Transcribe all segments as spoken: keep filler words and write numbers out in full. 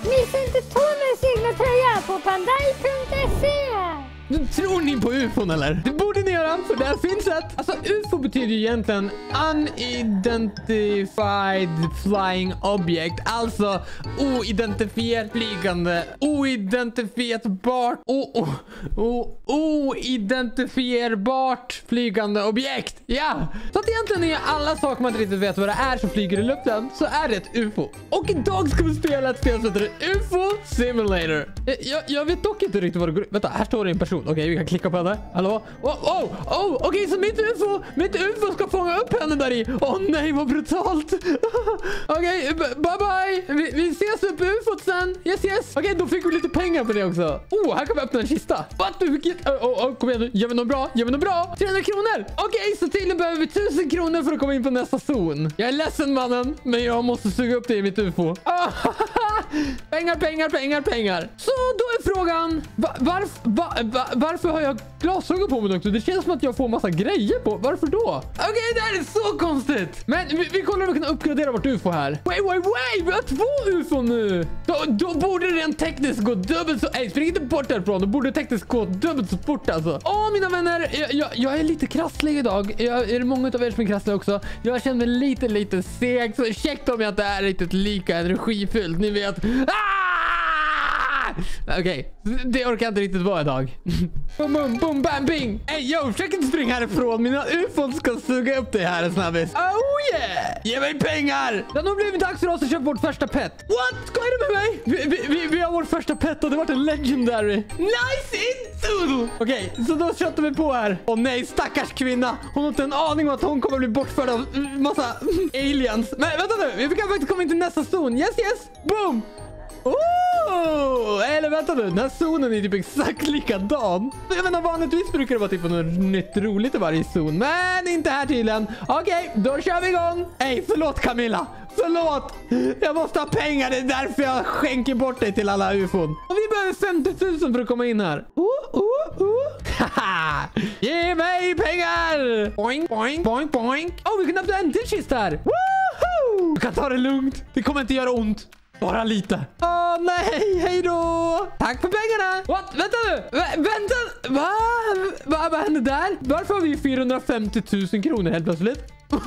Missa inte Tomens egna tröja på pandai punkt se. Tror ni på U F O eller? Det borde ni göra, för där finns ett. Alltså U F O betyder ju egentligen Unidentified Flying Object. Alltså oidentifierat flygande. Oidentifierbart. O, o, o, oidentifierbart flygande objekt. Ja! Så att egentligen är alla saker man inte riktigt vet vad det är som flyger i luften, så är det ett U F O. Och idag ska vi spela ett spel som heter U F O Simulator. Jag, jag vet dock inte riktigt vad det går. Vänta, här står det en person. Okej, okay, vi kan klicka på henne. Hallå? Oh, oh, oh. Okej, okay, så mitt U F O, mitt U F O ska fånga upp henne där i. Åh oh, nej, vad brutalt. Okej, okay, bye bye. Vi, vi ses upp U F O sen. Yes, yes. Okej, okay, då fick vi lite pengar på det också. Oh, här kan vi öppna en kista. What? Vilket? Oh, oh, oh, kom igen nu. Gör vi något bra? Gör vi något bra? trehundra kronor. Okej, okay, så tydligen behöver vi tusen kronor för att komma in på nästa zon. Jag är ledsen, mannen, men jag måste suga upp det i mitt U F O. Oh, pengar, pengar, pengar, pengar. Så då är frågan, va, varf, va, va, varför har jag glasögon på mig också? Det känns som att jag får massa grejer på. Varför då? Okej, okay, det här är så konstigt. Men vi, vi kollar om vi kan uppgradera vårt U F O här. Wait, wait, wait. Vi har två U F O nu. Då, då borde det rent tekniskt gå dubbelt så... Nej, spring inte bort därifrån. Då borde det tekniskt gå dubbelt så fort alltså. Åh, mina vänner. Jag, jag, jag är lite krasslig idag. Jag, är det många av er som är krassliga också? Jag känner mig lite, lite seg. Så ursäkta om jag inte är riktigt lika energifylld. Ni vet... Ah! Okej, okay. Det orkar jag inte riktigt vara idag. Boom, boom, boom, bam, bing. Ey, yo, försök inte springa härifrån. Mina U F O ska suga upp dig här snabbis. Oh yeah! Ge mig pengar! Det har nog blivit dags för oss att köpa vårt första pet. What? Skojar du med mig? Vi, vi, vi, vi har vår första pet och det har varit en legendary. Nice intro! Okej, okay, så då köttar vi på här. Åh oh, nej, stackars kvinna. Hon har inte en aning om att hon kommer bli bortförd av massa aliens. Men vänta nu, vi kan faktiskt komma in till nästa zon. Yes, yes. Boom! Oh, eller vänta nu, den här zonen är typ exakt likadan. Jag menar, vanligtvis brukar det vara typ något nytt roligt i varje zon, men inte här tydligen. Okej, okay, då kör vi igång. Ej, förlåt Camilla. Förlåt. Jag måste ha pengar, det är därför jag skänker bort dig till alla U F O. Och vi behöver femtio tusen för att komma in här. Oh, oh, oh. Haha. Ge mig pengar. Boing, boing, boing, boing. Oh, vi kan öppna en till kist här. Woohoo! Du kan ta det lugnt. Det kommer inte göra ont. Bara lite. Åh oh, nej, hej då. Tack för pengarna. What? Vänta nu. V vänta. Va? Va? Vad hände där? Varför har vi fyrahundrafemtio tusen kronor helt plötsligt?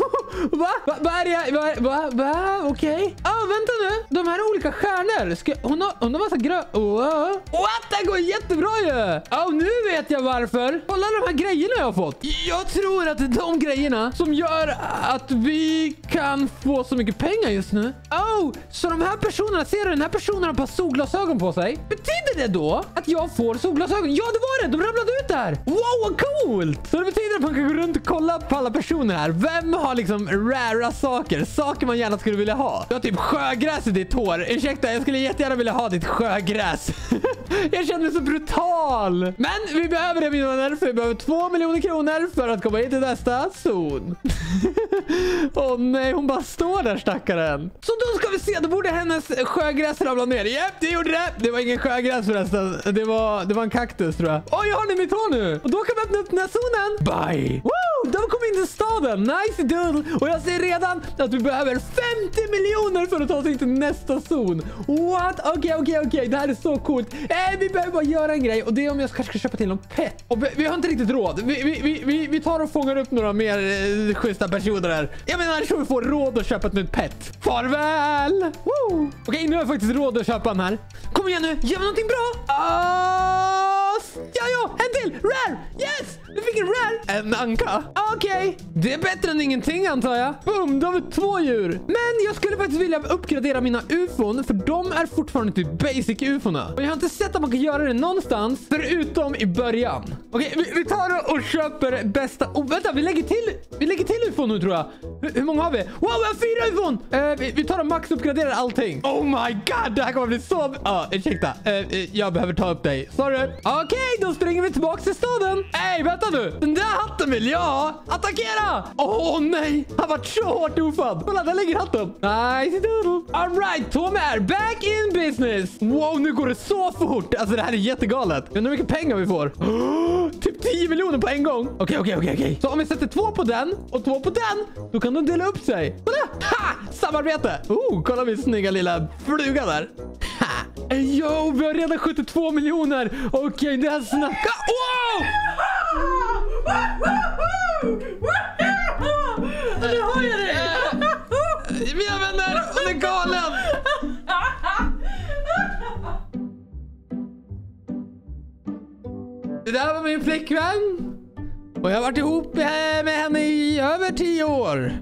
Va? Va? Vad är det? Va? Va? Va? Okej. Okay. Ja, oh, vänta nu. De här olika stjärnor. Ska... Hon har, hon har massa grö... Oh. What? Det går jättebra ju. Ja, oh, nu vet jag varför. Kolla de här grejerna jag har fått. Jag tror att det är de grejerna som gör att vi kan få så mycket pengar just nu. Oh, så de här personerna, ser du? Den här personen har ett par solglasögon på sig. Betyder det då att jag får solglasögon? Ja, det var det. De ramlade ut där. Wow, vad coolt. Så det betyder att man kan gå runt och kolla på alla personer här. Vem har liksom rara saker? Saker man gärna skulle vilja ha. Du har typ sjögräs i ditt hår. Ursäkta, jag skulle jättegärna vilja ha ditt sjögräs. Jag känner mig så brutal. Men vi behöver det, mina vänner. För vi behöver två miljoner kronor för att komma in till nästa zon. Åh oh, nej, hon bara står där, stackaren. Så då ska vi se. Då borde hennes sjögräs ramla ner. Japp, det gjorde det. Det var ingen sjögräs förresten. Det var, det var en kaktus, tror jag. Oj, jag har den i mitt hår nu. Och då kan vi öppna upp den här zonen. Bye. Woo! De kom in till staden. Nice doodle. Och jag ser redan att vi behöver femtio miljoner för att ta oss in till nästa zon. What? Okej, okay, okej, okay, okej. Okay. Det här är så coolt. Eh, vi behöver bara göra en grej. Och det är om jag kanske ska köpa till någon pet. Och vi, vi har inte riktigt råd. Vi, vi, vi, vi, vi tar och fångar upp några mer eh, schyssta personer här. Jag menar, jag tror vi får råd att köpa ett nytt pet. Farväl! Okej, okay, nu har jag faktiskt råd att köpa den här. Kom igen nu, ge mig någonting bra. Uh, ja, ja, en till. Rare, yes! Du fick en rare. En anka. Okej, okay. Det är bättre än ingenting antar jag. Boom, då har vi två djur. Men jag skulle faktiskt vilja uppgradera mina U F O, för de är fortfarande typ basic U F O-na. Och jag har inte sett att man kan göra det någonstans förutom i början. Okej, okay, vi, vi tar och köper bästa... Oh, vänta, vi lägger till Vi lägger till U F O nu, tror jag. Hur, hur många har vi? Wow, vi har fyra U F O! Uh, vi, vi tar och max uppgraderar allting. Oh my god, det här kommer bli så... Ja, uh, ursäkta. Uh, jag behöver ta upp dig. Sorry. Okej, okay, då springer vi tillbaka till staden. Ey, vänta nu. Den där hatten vill jag ha. Attackera! Åh oh, nej, han var så hårt ofad. Kolla, där ligger hatten. Nice doodle. All right, Tom är back in business. Wow, nu går det så fort. Alltså det här är jättegalet. Jag undrar hur mycket pengar vi får. Oh, typ tio miljoner på en gång. Okej, okej, okej, okej. Så om vi sätter två på den och två på den, då kan de dela upp sig. Kolla! Ha! Samarbete. Oh, kolla min snygga lilla fluga där. Ha! Ey, yo, vi har redan sjuttiotvå miljoner. Okej, okay, det här snackar. Wow! Nu har jag det. Mina vänner, hon är galen. Det där var min flickvän. Och jag har varit ihop med henne i över tio år.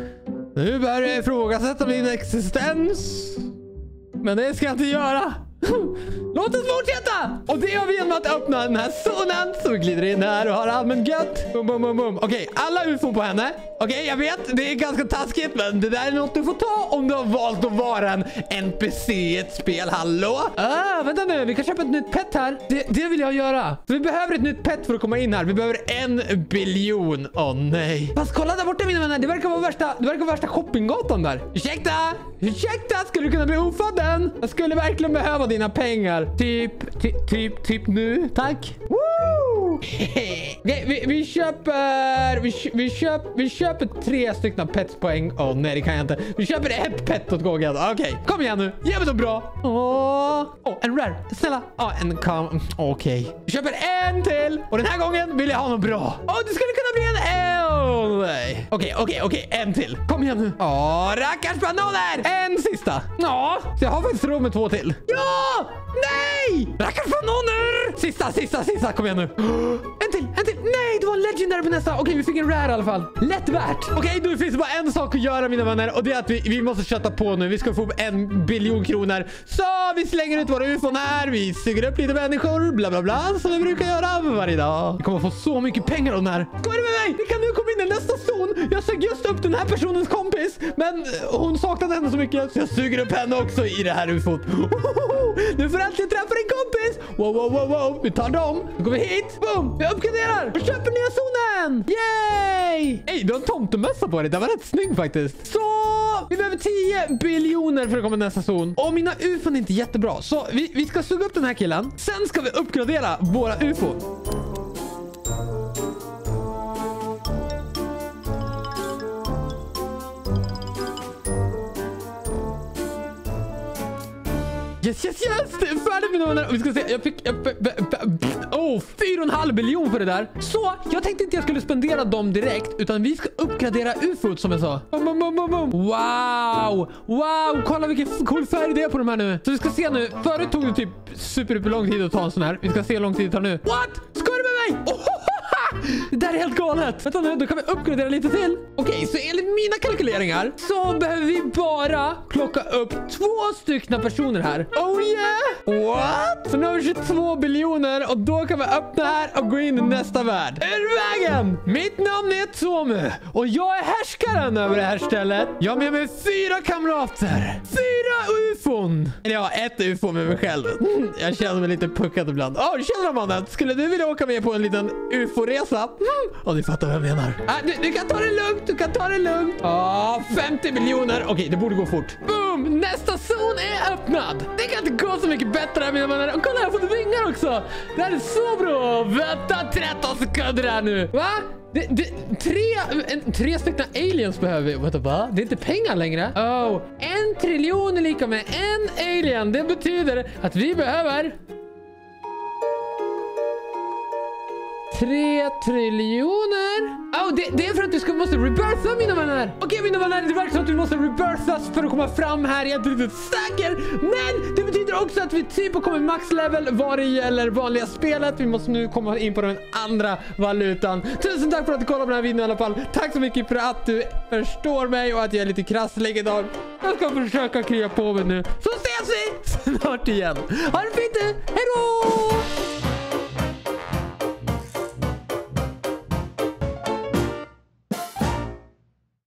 Nu börjar jag ifrågasätta min existens. Men det ska jag inte göra. Låt oss fortsätta! Och det gör vi genom att öppna den här zonen. Så vi glider in här och har allmänt gött. Bum, bum, bum, bum. Okej, okay, alla U F O på henne. Okej, okay, jag vet, det är ganska taskigt. Men det där är något du får ta om du har valt att vara en N P C i ett spel. Hallå? Ah, vänta nu, vi kan köpa ett nytt pet här. Det, det vill jag göra. Så vi behöver ett nytt pet för att komma in här. Vi behöver en biljon. Åh oh, nej. Fast kolla där borta, mina vänner. Det verkar vara värsta, det verkar vara värsta shoppinggatan där. Ursäkta! Ursäkta, skulle du kunna bli ofadden? Jag skulle verkligen behöva dina pengar. Typ, ty, typ, typ nu. Tack. Woo! Okay, vi, vi köper vi, vi, köp, vi köper tre stycken petspoäng. Åh oh, nej, det kan jag inte. Vi köper ett pet åt gången. Okej, okay, kom igen nu. Ge mig så bra. Åh, oh, en rare. Snälla. Ja, oh, en kam. Okej. Okay. Vi köper en till. Och den här gången vill jag ha något bra. Åh, oh, det skulle kunna bli en... Oh, nej. Okej, okej, okej. En till. Kom igen nu. Åh, oh, rackars bananer. En sista. Ja, så jag har faktiskt råd med två till. Ja! Nej! Rackars bananer! Sista, sista, sista. Kom igen nu. En till, en till. Nej, det var en legendary på nästa. Okej, okay, vi fick en rare i alla fall. Lätt värt. Okej, okay, nu finns det bara en sak att göra, mina vänner. Och det är att vi, vi måste köta på nu. Vi ska få upp en biljon kronor. Så vi slänger ut våra U F O här. Vi suger upp lite människor. Bla, bla, bla. Som vi brukar göra varje dag. Vi kommer få så mycket pengar av den här. Kom med mig! Vi kan nu komma in i nästa zon. Jag sög just upp den här personens kompis. Men hon saknade henne så mycket. Så jag suger upp henne också i det här U F O. Nu får äntligen träffa en kompis. Wow, wow, wow, wow. Vi tar dem. Nu går vi hit. Boom. Vi uppgraderar. Vi köper nya zonen. Yay! Ey, du har en tomtemössa på dig. Det var rätt snygg faktiskt. Så vi behöver tio biljoner för att komma till nästa zon. Och mina U F O är inte jättebra. Så vi, vi ska suga upp den här killen. Sen ska vi uppgradera våra U F O. Yes, yes, yes! Det är färdigt, mina vänner. Vi ska se. Jag fick... Jag, oh, fyra och en halv biljon för det där. Så, jag tänkte inte jag skulle spendera dem direkt. Utan vi ska uppgradera U F O som jag sa. Bum, bum, bum, bum. Wow! Wow! Kolla vilken cool färg det är på de här nu. Så vi ska se nu. Förut tog det typ super, super lång tid att ta en sån här. Vi ska se hur lång tid det tar nu. What? Ska du med mig? Oh! Det där är helt galet. Vänta nu, då kan vi uppgradera lite till. Okej, okay, så enligt mina kalkyleringar så behöver vi bara plocka upp två stycken personer här. Oh yeah! What? Så nu har vi tjugotvå biljoner och då kan vi öppna här och gå in i nästa värld. Ur vägen! Mitt namn är Tomu och jag är härskaren över det här stället. Jag har med mig fyra kamrater. Fyra U F O. Eller jag har ett U F O med mig själv. Mm, jag känner mig lite puckad ibland. Åh, oh, känner mannen. Skulle du vilja åka med på en liten U F O-resa? Mm. Och du fattar vad jag menar. Ah, du, du kan ta det lugnt, du kan ta det lugnt. Ah, femtio miljoner. Okej, okay, det borde gå fort. Boom! Nästa zon är öppnad. Det kan inte gå så mycket bättre, mina vänner. Och kolla, jag har fått vingar också. Det här är så bra. Vänta tretton sekunder här nu. Va? Det, det, tre, en, tre stycken aliens behöver vi. Vänta, va? Det är inte pengar längre. Oh, en triljon är lika med en alien. Det betyder att vi behöver... Tre triljoner. Oh, det, det är för att du ska, måste rebirtha, mina vänner. Okej, okay, mina vänner, det verkar som att vi måste rebirthas för att komma fram här. Jag är inte riktigt säker. Men det betyder också att vi typ har kommit max level vad det gäller vanliga spelet. Vi måste nu komma in på den andra valutan. Tusen tack för att du kollade på den här videon i alla fall. Tack så mycket för att du förstår mig och att jag är lite krasslig idag. Jag ska försöka krya på mig nu. Så ses vi snart igen. Ha det fint. Hej då!